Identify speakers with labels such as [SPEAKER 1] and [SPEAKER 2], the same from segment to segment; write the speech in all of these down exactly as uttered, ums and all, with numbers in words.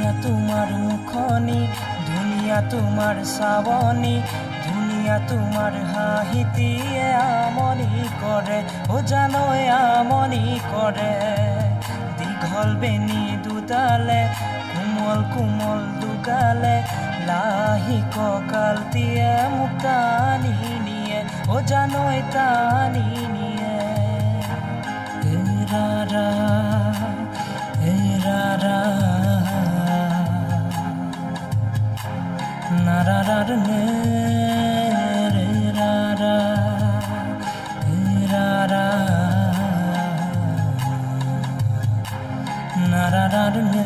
[SPEAKER 1] তোমার মুখনি ধুনিয়া তোমার শ্রাবণী ধুনিয়া তোমার হাহিতিয়ে আমনি করে ও জানো আমনি করে দীঘল বেনি দুডালে কোমল কোমল দুগালে লাহি ককাল দিয়ে মোক টানি নিয়ে ও জানো টানি নিয়ে হে রাৰা হে ৰাৰা নাৰাৰাৰ নে ৰে ৰাৰা হে ৰাৰা নাৰাৰাৰ নে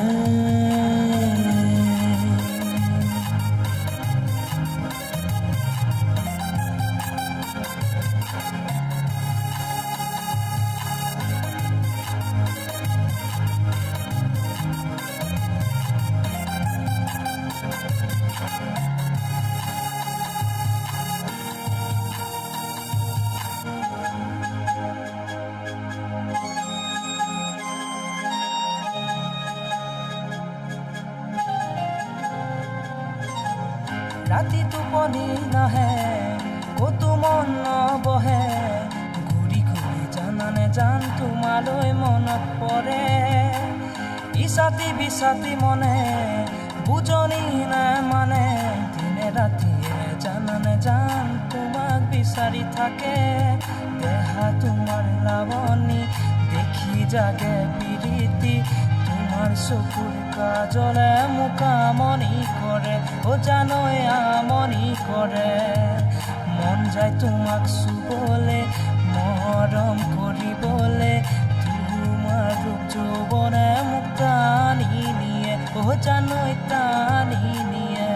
[SPEAKER 1] ৰাতি টোপনি নাহে কতো মন নবহে ঘূৰি ঘূৰি জানানে জান তোমালৈ মনত পৰে ইছাতি বিচাতি মনে বুজনি নাই মানে দিনে ৰাতিয়ে জানানে জান তোমাক বিচাৰি থাকে দেহা তোমাৰ লাৱনী দেখি জাগে পিৰিতি তোমার চকুর কাজলে মোক আমনি করে ও জানো আমনি করে মন যায় তোমাক চুবলে মৰম কৰিবলে তোমাৰ ৰূপ যৌৱনে মোক টানি নিয়ে ও জানো টানি নিয়ে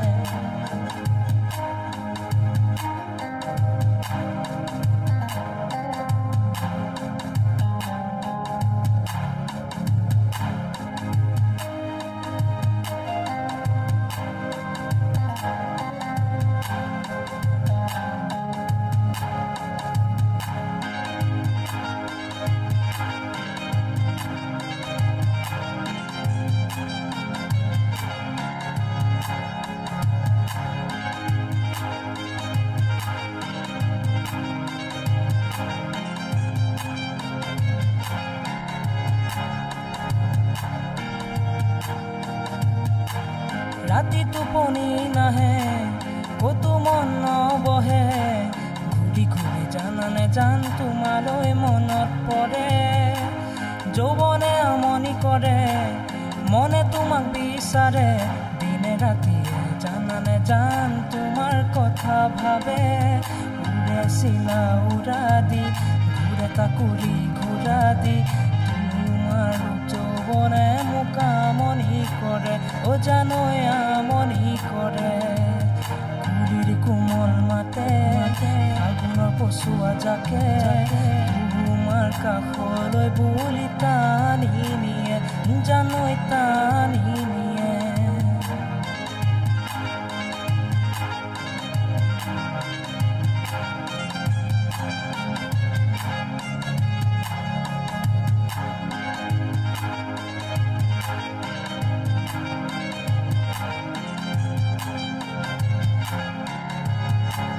[SPEAKER 1] ৰাতি টোপনি নাহে কতো মন নবহে ঘূৰি ঘূৰি জানানে জান তোমালৈ মনত পৰে যৌৱনে আমনি কৰে মনে তোমাক বিচাৰে দিনে ৰাতিয়ে জানানে জান তোমাৰ কথা ভাবে উৰে চিলা উৰা দি ঘূৰে তাকুৰি ঘূৰা দি তোমাৰ যৌৱনে মোক আমনি কৰে ও জানো আমনি কৰে কুলিৰ কোমল মাতে আগুনৰ পচুৱা জাকে তোমাৰ কাষলৈ বুলি টানি নিয়ে জানো টানি নিয়ে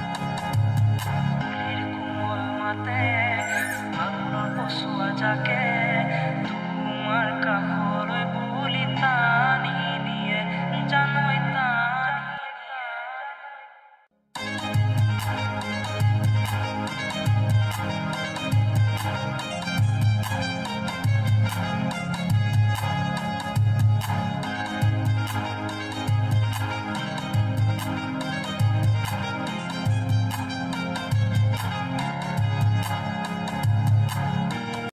[SPEAKER 1] যাকে